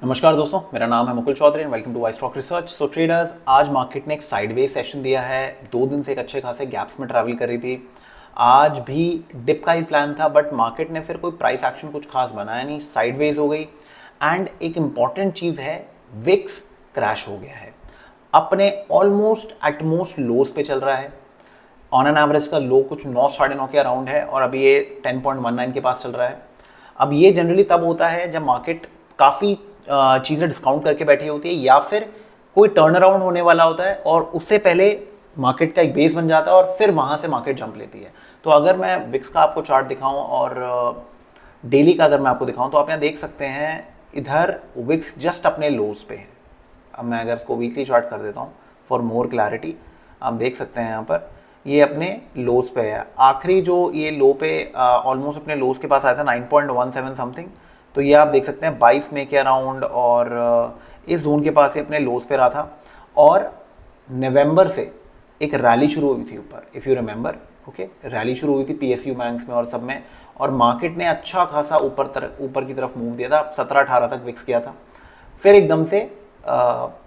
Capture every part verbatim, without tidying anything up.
नमस्कार दोस्तों, मेरा नाम है Mukul Chaudhary and welcome to Y stock research. So traders, आज मार्केट ने एक साइडवेज सेशन दिया है। दो दिन से एक अच्छे खासे गैप्स में ट्रैवल कर रही थी। आज भी डिप का ही प्लान था, बट मार्केट ने फिर कोई प्राइस एक्शन कुछ खास बनाया नहीं, साइडवेज हो गई। एंड एक इंपॉर्टेंट चीज़ है, विक्स क्रैश हो गया है, अपने ऑलमोस्ट एटमोस्ट लोज पे चल रहा है। ऑन एन एवरेज का लो कुछ नौ साढ़े नौ के अराउंड है और अभी ये टेन पॉइंट वन नाइन के पास चल रहा है। अब ये जनरली तब होता है जब मार्केट काफ़ी चीज़ें डिस्काउंट करके बैठी होती है या फिर कोई टर्न अराउंड होने वाला होता है और उससे पहले मार्केट का एक बेस बन जाता है और फिर वहाँ से मार्केट जंप लेती है। तो अगर मैं विक्स का आपको चार्ट दिखाऊं और डेली का अगर मैं आपको दिखाऊं तो आप यहाँ देख सकते हैं, इधर विक्स जस्ट अपने लोज पे है। अब मैं अगर इसको वीकली चार्ट कर देता हूँ फॉर मोर क्लैरिटी, आप देख सकते हैं यहाँ पर ये अपने लोज पे है। आखिरी जो ये लो पे ऑलमोस्ट अपने लोज के पास आया था nine point one seven something, तो ये आप देख सकते हैं बाईस मई के अराउंड और इस जोन के पास ही अपने लोज पे रहा था। और नवंबर से एक रैली शुरू हुई थी ऊपर, if you remember, okay, rally शुरू हुई थी पीएसयू बैंक्स में और सब में, और मार्केट ने अच्छा खासा ऊपर तरफ ऊपर की तरफ मूव दिया था, सत्रह अठारह तक विक्स किया था। फिर एकदम से आ,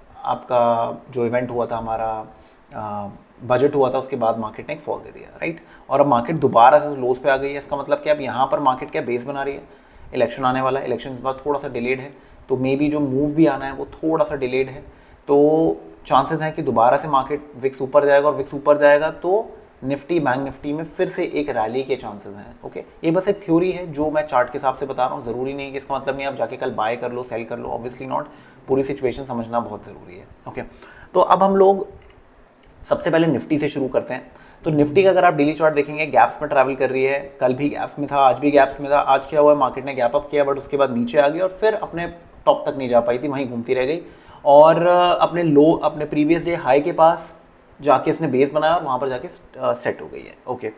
आपका जो इवेंट हुआ था हमारा आ, बजट हुआ था, उसके बाद मार्केट ने एक फॉल दे दिया, राइट। और अब मार्केट दोबारा से लोज पे आ गई है। इसका मतलब क्या, अब यहाँ पर मार्केट क्या बेस बना रही है। इलेक्शन आने वाला है, इलेक्शन के बाद थोड़ा सा डिलेड है, तो मे बी जो मूव भी आना है वो थोड़ा सा डिलेड है। तो चांसेस हैं कि दोबारा से मार्केट विक्स ऊपर जाएगा और विक्स ऊपर जाएगा तो निफ्टी बैंक निफ्टी में फिर से एक रैली के चांसेस हैं। ओके, ये बस एक थ्योरी है जो मैं चार्ट के हिसाब से बता रहा हूँ। ज़रूरी नहीं कि इसका मतलब नहीं आप जाके कल बाय कर लो, सेल कर लो, ऑब्वियसली नॉट। पूरी सिचुएशन समझना बहुत ज़रूरी है। ओके, तो अब हम लोग सबसे पहले निफ्टी से शुरू करते हैं। तो निफ्टी का अगर आप डेली चार्ट देखेंगे, गैप्स में ट्रैवल कर रही है। कल भी गैप्स में था, आज भी गैप्स में था। आज क्या हुआ, मार्केट ने गैप अप किया बट उसके बाद नीचे आ गई और फिर अपने टॉप तक नहीं जा पाई थी, वहीं घूमती रह गई और अपने लो अपने प्रीवियस डे हाई के पास जाके इसने बेस बनाया और वहाँ पर जाके सेट हो गई है। ओके,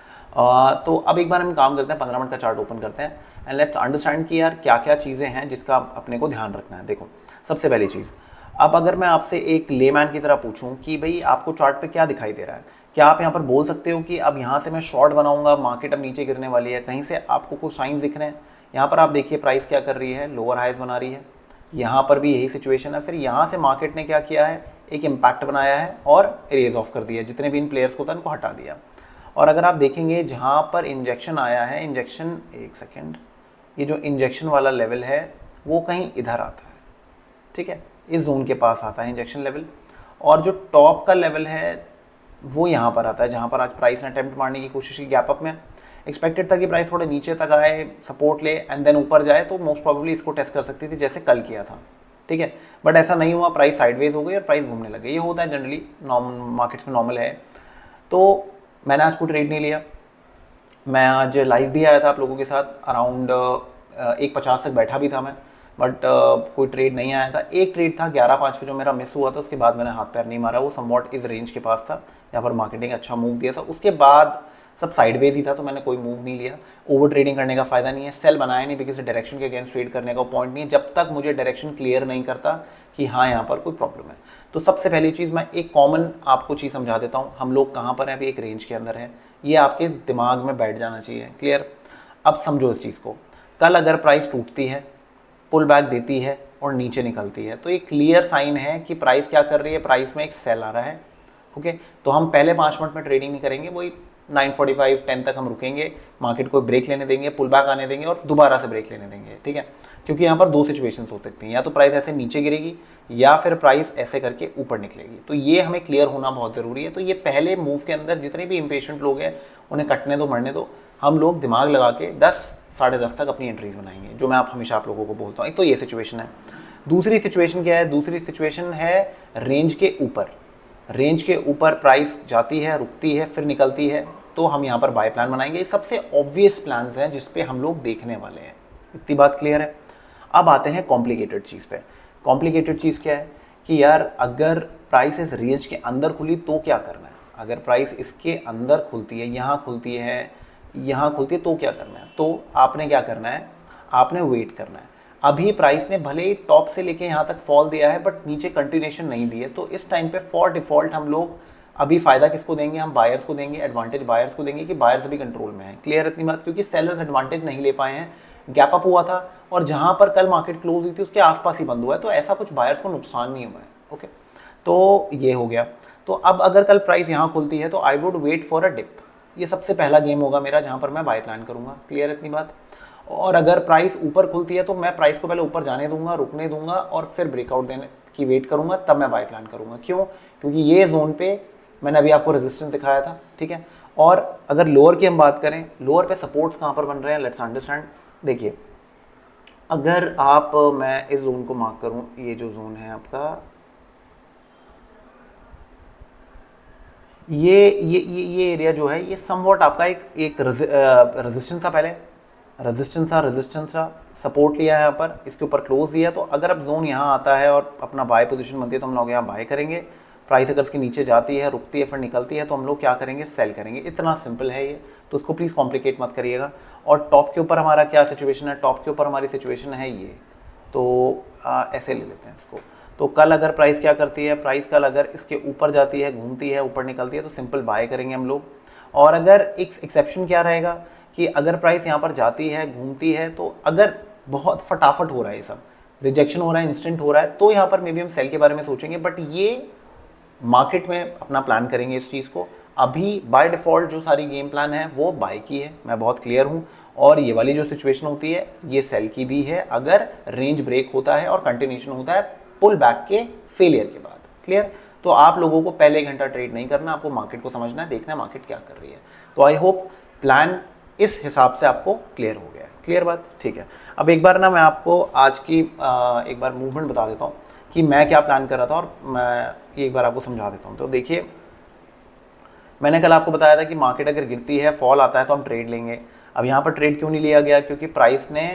तो अब एक बार हम काम करते हैं, पंद्रह मिनट का चार्ट ओपन करते हैं एंड लेट्स अंडरस्टैंड कि यार क्या क्या चीज़ें हैं जिसका अपने को ध्यान रखना है। देखो, सबसे पहली चीज़, अब अगर मैं आपसे एक लेमैन की तरह पूछूं कि भाई आपको चार्ट पे क्या दिखाई दे रहा है, क्या आप यहाँ पर बोल सकते हो कि अब यहाँ से मैं शॉर्ट बनाऊंगा, मार्केट अब नीचे गिरने वाली है? कहीं से आपको कुछ साइन दिख रहे हैं? यहाँ पर आप देखिए प्राइस क्या कर रही है, लोअर हाइज बना रही है। यहाँ पर भी यही सिचुएशन है। फिर यहाँ से मार्केट ने क्या किया है, एक इम्पैक्ट बनाया है और इरेज ऑफ कर दिया, जितने भी इन प्लेयर्स को था उनको हटा दिया। और अगर आप देखेंगे जहाँ पर इंजेक्शन आया है, इंजेक्शन एक सेकेंड, ये जो इंजेक्शन वाला लेवल है वो कहीं इधर आता है, ठीक है, इस जोन के पास आता है इंजेक्शन लेवल। और जो टॉप का लेवल है वो यहाँ पर आता है, जहाँ पर आज प्राइस ने अटेम्प्ट मारने की कोशिश की गैप अप में। एक्सपेक्टेड था कि प्राइस थोड़े नीचे तक आए, सपोर्ट ले एंड देन ऊपर जाए, तो मोस्ट प्रोबेबली इसको टेस्ट कर सकती थी जैसे कल किया था, ठीक है। बट ऐसा नहीं हुआ, प्राइस साइडवेज हो गई और प्राइस घूमने लगे। ये होता है जनरली, नॉर्मल मार्केट्स में नॉर्मल है। तो मैंने आज कोई ट्रेड नहीं लिया। मैं आज लाइव भी आया था आप लोगों के साथ, अराउंड एक पचास तक बैठा भी था मैं, बट uh, कोई ट्रेड नहीं आया था। एक ट्रेड था ग्यारह पाँच पे जो मेरा मिस हुआ था, उसके बाद मैंने हाथ पैर नहीं मारा। वो समवॉट इस रेंज के पास था, यहाँ पर मार्केटिंग अच्छा मूव दिया था, उसके बाद सब साइडवेज ही था, तो मैंने कोई मूव नहीं लिया। ओवर ट्रेडिंग करने का फायदा नहीं है, सेल बनाया नहीं, बिकॉज डायरेक्शन के अगेंस्ट ट्रेड करने का पॉइंट नहीं है जब तक मुझे डायरेक्शन क्लियर नहीं करता कि हाँ यहाँ पर कोई प्रॉब्लम है। तो सबसे पहली चीज़, मैं एक कॉमन आपको चीज़ समझा देता हूँ। हम लोग कहाँ पर हैं अभी, एक रेंज के अंदर है, ये आपके दिमाग में बैठ जाना चाहिए, क्लियर। अब समझो इस चीज़ को, कल अगर प्राइस टूटती है, पुल बैक देती है और नीचे निकलती है, तो ये क्लियर साइन है कि प्राइस क्या कर रही है, प्राइस में एक सेल आ रहा है। ओके, तो हम पहले पाँच मिनट में ट्रेडिंग नहीं करेंगे, वही नाइन फोर्टी फाइव टेन तक हम रुकेंगे, मार्केट को ब्रेक लेने देंगे, पुल बैक आने देंगे और दोबारा से ब्रेक लेने देंगे, ठीक है। क्योंकि यहाँ पर दो सिचुएशंस हो सकती हैं, या तो प्राइस ऐसे नीचे गिरेगी या फिर प्राइस ऐसे करके ऊपर निकलेगी। तो ये हमें क्लियर होना बहुत ज़रूरी है। तो ये पहले मूव के अंदर जितने भी इम्पेशेंट लोग हैं उन्हें कटने दो, मरने दो। हम लोग दिमाग लगा के दस साढ़े दस तक अपनी एंट्रीज बनाएंगे, जो मैं आप हमेशा आप लोगों को बोलता हूँ। एक तो ये सिचुएशन है। दूसरी सिचुएशन क्या है, दूसरी सिचुएशन है रेंज के ऊपर। रेंज के ऊपर प्राइस जाती है, रुकती है, फिर निकलती है, तो हम यहाँ पर बाय प्लान बनाएंगे। ये सबसे ऑब्वियस प्लान हैं जिस पे हम लोग देखने वाले हैं। इतनी बात क्लियर है। अब आते हैं कॉम्प्लिकेटेड चीज़ पे। कॉम्प्लिकेटेड चीज़ क्या है कि यार अगर प्राइस इस रेंज के अंदर खुली तो क्या करना है। अगर प्राइस इसके अंदर खुलती है, यहाँ खुलती है, यहाँ खुलती है, तो क्या करना है। तो आपने क्या करना है, आपने वेट करना है। अभी प्राइस ने भले ही टॉप से लेके यहाँ तक फॉल दिया है बट नीचे कंटिन्यूएशन नहीं दी है, तो इस टाइम पे फॉर डिफॉल्ट हम लोग अभी फायदा किसको देंगे, हम बायर्स को देंगे, एडवांटेज बायर्स को देंगे कि बायर्स अभी कंट्रोल में है। क्लियर इतनी बात, क्योंकि सेलर्स एडवांटेज नहीं ले पाए हैं गैप अप हुआ था और जहां पर कल मार्केट क्लोज हुई थी उसके आसपास ही बंद हुआ है, तो ऐसा कुछ बायर्स को नुकसान नहीं हुआ है। ओके, तो ये हो गया। तो अब अगर कल प्राइस यहाँ खुलती है तो I would wait for a dip, ये सबसे पहला गेम होगा मेरा जहाँ पर मैं बाय प्लान करूँगा। क्लियर इतनी बात। और अगर प्राइस ऊपर खुलती है तो मैं प्राइस को पहले ऊपर जाने दूंगा, रुकने दूंगा और फिर ब्रेकआउट देने की वेट करूंगा, तब मैं बाय प्लान करूंगा। क्यों? क्योंकि ये जोन पे मैंने अभी आपको रेजिस्टेंस दिखाया था, ठीक है। और अगर लोअर की हम बात करें, लोअर पे सपोर्ट्स कहाँ पर बन रहे हैं, लेट्स अंडरस्टैंड। देखिए, अगर आप मैं इस जोन को मार्क करूं, ये जो जोन है आपका, ये ये ये ये एरिया जो है ये समवॉट आपका एक एक रेजिस्टेंस था, पहले रेजिस्टेंस था, रेजिस्टेंस था, सपोर्ट लिया है यहाँ पर, इसके ऊपर क्लोज दिया। तो अगर अब जोन यहाँ आता है और अपना बाय पोजीशन बनती है तो हम लोग यहाँ बाय करेंगे। प्राइस अगर इसके नीचे जाती है, रुकती है, फिर निकलती है तो हम लोग क्या करेंगे, सेल करेंगे। इतना सिंपल है ये, तो उसको प्लीज़ कॉम्प्लिकेट मत करिएगा। और टॉप के ऊपर हमारा क्या सिचुएशन है, टॉप के ऊपर हमारी सिचुएशन है ये, तो आ, ऐसे ले लेते हैं इसको। तो कल अगर प्राइस क्या करती है, प्राइस कल अगर इसके ऊपर जाती है, घूमती है, ऊपर निकलती है तो सिंपल बाय करेंगे हम लोग। और अगर एक एक्सेप्शन क्या रहेगा कि अगर प्राइस यहाँ पर जाती है, घूमती है, तो अगर बहुत फटाफट हो रहा है, ये सब रिजेक्शन हो रहा है, इंस्टेंट हो रहा है, तो यहाँ पर मे बी हम सेल के बारे में सोचेंगे। बट ये मार्केट में अपना प्लान करेंगे इस चीज़ को। अभी बाय डिफ़ॉल्ट जो सारी गेम प्लान है वो बाय की है, मैं बहुत क्लियर हूँ। और ये वाली जो सिचुएशन होती है ये सेल की भी है, अगर रेंज ब्रेक होता है और कंटिन्यूशन होता है पुल बैक के फेलियर के बाद। क्लियर। तो आप लोगों को पहले एक घंटा ट्रेड नहीं करना, आपको मार्केट को समझना है, देखना है मार्केट क्या कर रही है। तो आई होप प्लान इस हिसाब से आपको क्लियर हो गया है। क्लियर बात, ठीक है। अब एक बार ना मैं आपको आज की आ, एक बार मूवमेंट बता देता हूँ कि मैं क्या प्लान कर रहा था, और मैं ये एक बार आपको समझा देता हूँ। तो देखिए, मैंने कल आपको बताया था कि मार्केट अगर गिरती है, फॉल आता है तो हम ट्रेड लेंगे। अब यहाँ पर ट्रेड क्यों नहीं लिया गया, क्योंकि प्राइस ने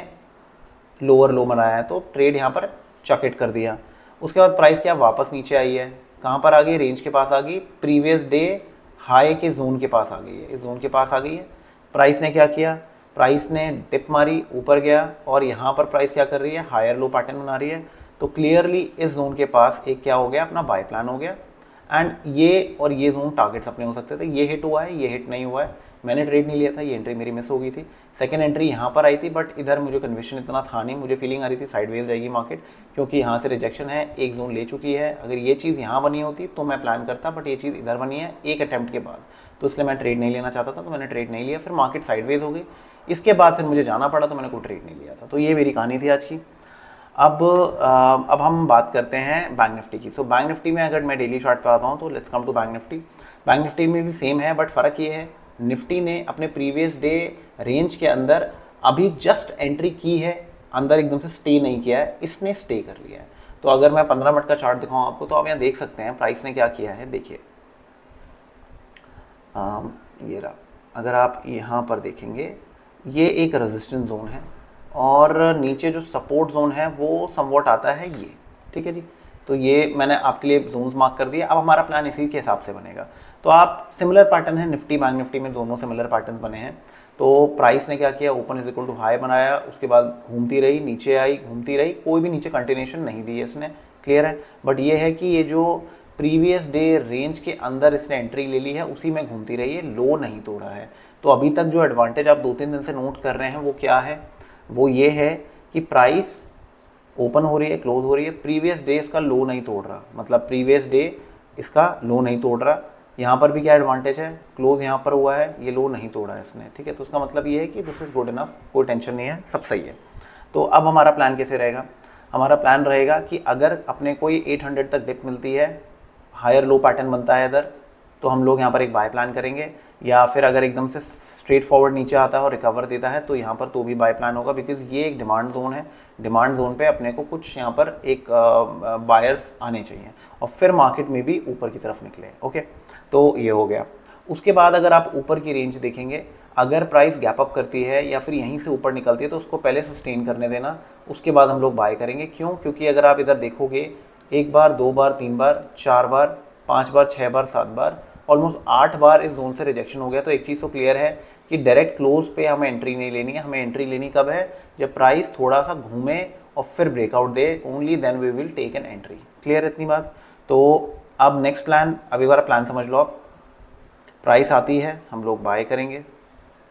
लोअर लो बनाया है, तो ट्रेड यहाँ पर चॉकेट कर दिया। उसके बाद प्राइस क्या वापस नीचे आई है, कहाँ पर आ गई, रेंज के पास आ गई, प्रीवियस डे हाई के जोन के पास आ गई है, इस जोन के पास आ गई है। प्राइस ने क्या किया, प्राइस ने डिप मारी, ऊपर गया, और यहाँ पर प्राइस क्या कर रही है, हायर लो पैटर्न बना रही है। तो क्लियरली इस जोन के पास एक क्या हो गया, अपना बाय प्लान हो गया। एंड ये और ये जोन टारगेट्स अपने हो सकते थे। ये हिट हुआ है, ये हिट नहीं हुआ है, मैंने ट्रेड नहीं लिया था, ये एंट्री मेरी मिस हो गई थी। सेकंड एंट्री यहाँ पर आई थी, बट इधर मुझे कन्विक्शन इतना था नहीं, मुझे फीलिंग आ रही थी साइडवेज जाएगी मार्केट, क्योंकि यहाँ से रिजेक्शन है, एक जोन ले चुकी है। अगर ये चीज़ यहाँ बनी होती तो मैं प्लान करता, बट ये चीज़ इधर बनी है एक अटैम्प्ट के बाद, तो इसलिए मैं ट्रेड नहीं लेना चाहता था, तो मैंने ट्रेड नहीं लिया। फिर मार्केट साइडवेज हो गई, इसके बाद फिर मुझे जाना पड़ा, तो मैंने कोई ट्रेड नहीं लिया था। तो ये मेरी कहानी थी आज की। अब आ, अब हम बात करते हैं बैंक निफ्टी की। सो बैंक निफ्टी में अगर मैं डेली चार्ट पे आता हूँ तो let's come to bank Nifty. Bank Nifty में भी सेम है, बट फ़र्क ये है, निफ्टी ने अपने प्रीवियस डे रेंज के अंदर अभी जस्ट एंट्री की है, अंदर एकदम से स्टे नहीं किया है, इसने स्टे कर लिया है। तो अगर मैं पंद्रह मिनट का चार्ट दिखाऊँ आपको, तो आप यहाँ देख सकते हैं प्राइस ने क्या किया है। देखिए, ये रहा, अगर आप यहाँ पर देखेंगे, ये एक रेजिस्टेंस जोन है, और नीचे जो सपोर्ट जोन है वो समवॉट आता है ये, ठीक है जी। तो ये मैंने आपके लिए जोन्स मार्क कर दिए। अब हमारा प्लान इसी के हिसाब से बनेगा। तो आप सिमिलर पैटर्न है, निफ्टी बैंक निफ्टी में दोनों सिमिलर पैटर्न बने हैं। तो प्राइस ने क्या किया, open is equal to high बनाया, उसके बाद घूमती रही, नीचे आई, घूमती रही, कोई भी नीचे कंटिन्यूशन नहीं दी है इसने। क्लियर है। बट ये है कि ये जो प्रीवियस डे रेंज के अंदर इसने एंट्री ले ली है, उसी में घूमती रही है, लो नहीं तोड़ा है। तो अभी तक जो एडवांटेज आप दो तीन दिन से नोट कर रहे हैं वो क्या है, वो ये है कि प्राइस ओपन हो रही है, क्लोज हो रही है, प्रीवियस डे इसका लो नहीं तोड़ रहा, मतलब प्रीवियस डे इसका लो नहीं तोड़ रहा। यहाँ पर भी क्या एडवांटेज है, क्लोज यहाँ पर हुआ है, ये लो नहीं तोड़ा है इसने, ठीक है। तो उसका मतलब ये है कि दिस इज गुड इनफ, कोई टेंशन नहीं है, सब सही है। तो अब हमारा प्लान कैसे रहेगा, हमारा प्लान रहेगा कि अगर अपने कोई आठ सौ तक डिप मिलती है, हायर लो पैटर्न बनता है इधर, तो हम लोग यहाँ पर एक बाय प्लान करेंगे। या फिर अगर एकदम से स्ट्रेट फॉरवर्ड नीचे आता है और रिकवर देता है तो यहाँ पर तो भी बाय प्लान होगा, बिकॉज ये एक डिमांड जोन है। डिमांड जोन पे अपने को कुछ यहाँ पर एक बायर्स आने चाहिए और फिर मार्केट में भी ऊपर की तरफ निकले। ओके, तो ये हो गया। उसके बाद अगर आप ऊपर की रेंज देखेंगे, अगर प्राइस गैप अप करती है या फिर यहीं से ऊपर निकलती है तो उसको पहले सस्टेन करने देना, उसके बाद हम लोग बाय करेंगे। क्यों? क्योंकि अगर आप इधर देखोगे, एक बार, दो बार, तीन बार, चार बार, पाँच बार, छः बार, सात बार, ऑलमोस्ट आठ बार इस जोन से रिजेक्शन हो गया। तो एक चीज़ तो क्लियर है कि डायरेक्ट क्लोज पे हमें एंट्री नहीं लेनी है। हमें एंट्री लेनी कब है, जब प्राइस थोड़ा सा घूमे और फिर ब्रेकआउट दे, only then we will take an entry. Clear इतनी बात। तो अब नेक्स्ट प्लान, अभी बार प्लान समझ लो आप। प्राइस आती है, हम लोग बाय करेंगे,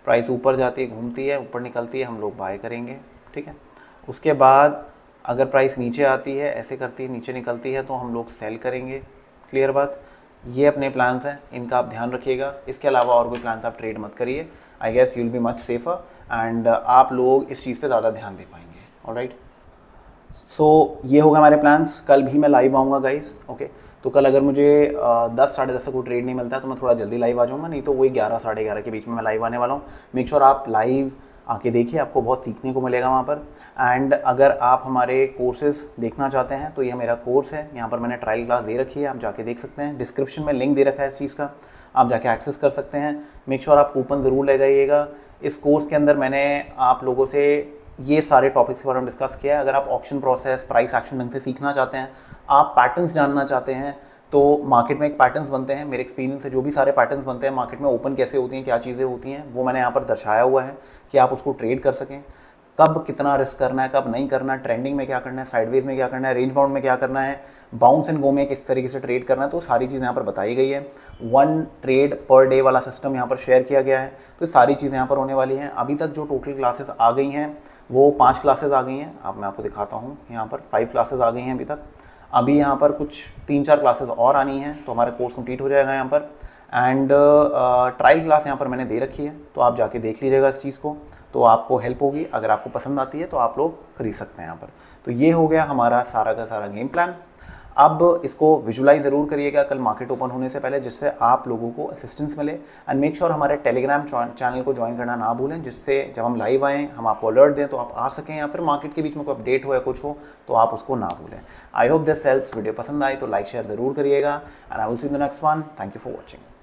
प्राइस ऊपर जाती है, घूमती है, ऊपर निकलती है, हम लोग बाय करेंगे, ठीक है। उसके बाद अगर प्राइस नीचे आती है, ऐसे करती है, नीचे निकलती है, तो हम लोग सेल करेंगे। क्लियर बात। ये अपने प्लान्स हैं, इनका आप ध्यान रखिएगा। इसके अलावा और कोई प्लान्स आप ट्रेड मत करिए। I guess you will be much safer and आप लोग इस चीज़ पे ज़्यादा ध्यान दे पाएंगे। ऑलराइट, सो ये होगा हमारे प्लान्स। कल भी मैं लाइव आऊँगा गाइस, ओके। तो कल अगर मुझे दस साढ़े दस से कोई ट्रेड नहीं मिलता है तो मैं थोड़ा जल्दी लाइव आ जाऊँगा, नहीं तो वही ग्यारह साढ़े ग्यारह के बीच में मैं लाइव आने वाला हूँ। मेक श्योर आप लाइव आके देखिए, आपको बहुत सीखने को मिलेगा वहाँ पर। एंड अगर आप हमारे कोर्सेज देखना चाहते हैं तो ये मेरा कोर्स है, यहाँ पर मैंने ट्रायल क्लास दे रखी है, आप जाके देख सकते हैं। डिस्क्रिप्शन में लिंक दे रखा है इस चीज़ का, आप जाके एक्सेस कर सकते हैं। मेक श्योर आप कूपन ज़रूर लगाइएगा। इस कोर्स के अंदर मैंने आप लोगों से ये सारे टॉपिक्स के बारे में डिस्कस किया है। अगर आप ऑप्शन प्रोसेस, प्राइस एक्शन ढंग से सीखना चाहते हैं, आप पैटर्न्स जानना चाहते हैं, तो मार्केट में एक पैटर्न्स बनते हैं, मेरे एक्सपीरियंस से जो भी सारे पैटर्न्स बनते हैं मार्केट में, ओपन कैसे होती हैं, क्या चीज़ें होती हैं, वो मैंने यहाँ पर दर्शाया हुआ है कि आप उसको ट्रेड कर सकें। कब कितना रिस्क करना है, कब नहीं करना है, ट्रेंडिंग में क्या करना है, साइडवेज में क्या करना है, रेंज बाउंड में क्या करना है, बाउंस एंड गो में किस तरीके से ट्रेड करना है, तो सारी चीज़ें यहाँ पर बताई गई है। वन ट्रेड पर डे वाला सिस्टम यहाँ पर शेयर किया गया है, तो सारी चीज़ें यहाँ पर होने वाली हैं। अभी तक जो टोटल क्लासेस आ गई हैं वो पाँच क्लासेस आ गई हैं। अब मैं आपको दिखाता हूँ, यहाँ पर फाइव क्लासेस आ गई हैं अभी तक। अभी यहाँ पर कुछ तीन चार क्लासेस और आनी हैं, तो हमारा कोर्स कंप्लीट हो जाएगा यहाँ पर। एंड ट्रायल क्लास यहाँ पर मैंने दे रखी है, तो आप जाके देख लीजिएगा इस चीज़ को, तो आपको हेल्प होगी। अगर आपको पसंद आती है तो आप लोग खरीद सकते हैं यहाँ पर। तो ये हो गया हमारा सारा का सारा गेम प्लान। अब इसको विजुलाइज ज़रूर करिएगा कल मार्केट ओपन होने से पहले, जिससे आप लोगों को असिस्टेंस मिले। एंड मेक श्योर हमारे टेलीग्राम चैनल को ज्वाइन करना ना भूलें, जिससे जब हम लाइव आएँ हम आपको अलर्ट दें तो आप आ सकें, या फिर मार्केट के बीच में कोई अपडेट हो या कुछ हो तो आप उसको ना भूलें। I hope this helps. Video पसंद आई तो लाइक शेयर ज़रूर करिएगा and I will see you in the next one. Thank you for watching.